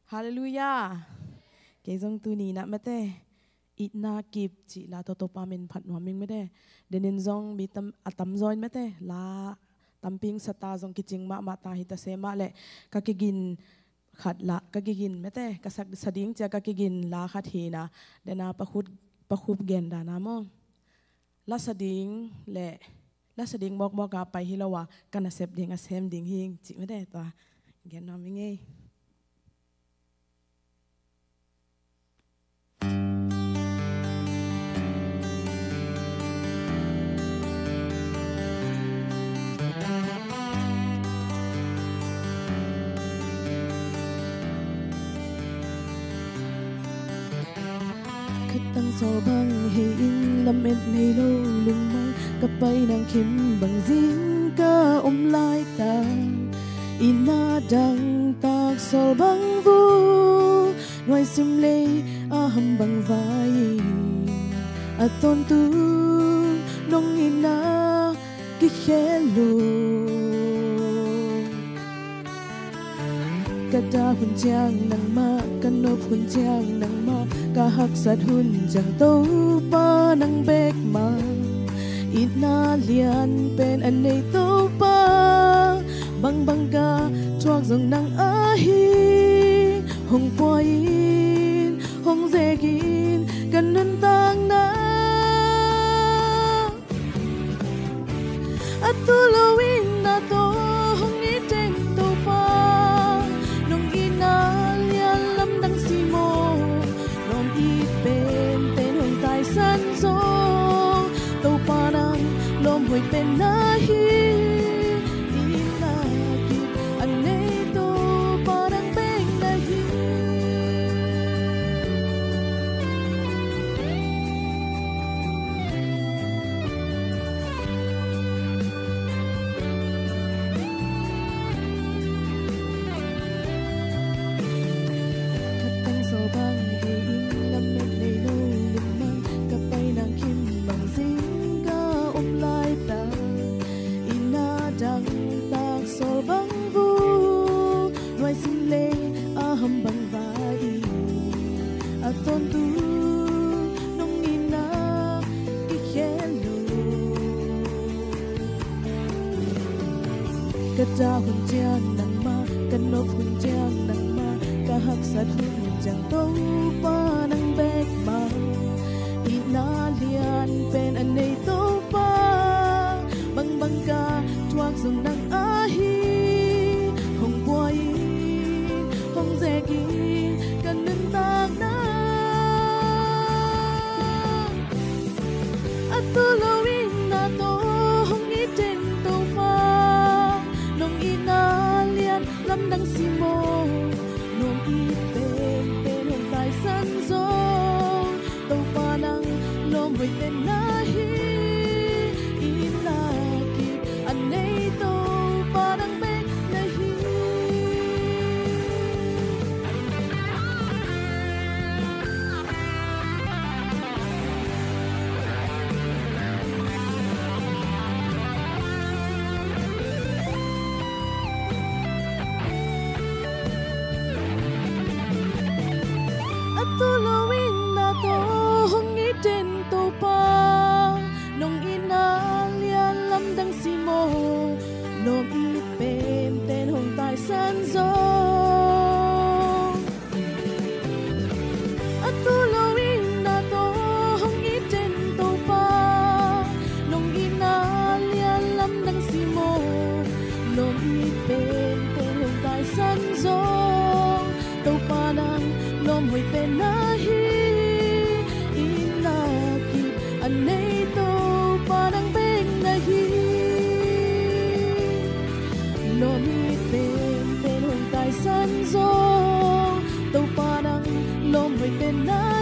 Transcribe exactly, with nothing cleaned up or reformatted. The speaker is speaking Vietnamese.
Hallelujah. Cái dòng tu ni na mate ít na kịp chỉ là to to pa min phat no ming mate denin zong mi tam atam join mate la tamping sata zong kiching ma ma ta hita se ma le ka kigin khat la ka kigin mate ka sak sading cha ka kigin la khat hi na dena pa khut pa khup gen da na mo la sading le la sading mok mok ka pai hi lawa kana sep ding a sem ding hing chi mate ta gen no ming ei tăng so băng hay in lâm em này lâu lưng mai cặp bay nàng kiếm bằng dính ca ôm lại ta ina đằng tạc so băng vu ngoài sim lê a hầm bằng vai a tôn tu nông ina cái khe lù Kada hun chang nang ma kanop hun chang nang ma kahak sat hun chang to pa nang bek ma ina lian pen an nei to pa bang bang ga chuak zong nang a hi hong poin hong zegin kan nun tang na atulowin na to hong i teng to pa san gió tàu pa nang lom hồi bên na hi ina kịp anh ấy tàu pa nang bên na hi khát tăng sầu băng hay in lâm mệt đầy lâu so băng vu ngoài sim lê a hầm bằng vai a tôn tu nông ina i khe lu kada hun chang nang ma kanop hun chang nang ma ka hak sat hun chang to pa nang bek ma ina lian pen an nei to pa bang bang ka chuak zong nang a hi hong boy hong zegi kan nun tak na atulowin na to hong i ten to pa nong ina lian lam nang simo nong i pen pen hong tai san zo to pa nang lom với tên na hi ina kịp anh ấy to pa nang bek na hi atulowin na to hong i ten to pa nong ina lian lam dang simo nom i pem ten hong tai san zo atulowin na to hong i ten to pa nong ina lian lam dang simo nom i pem ten hong tai san zo to pa nang lom hoi pen na hi ina kịp anh ấy to pa nang bek na hi lom i pen pen hong tai san zo to pa nang lom hoi pen na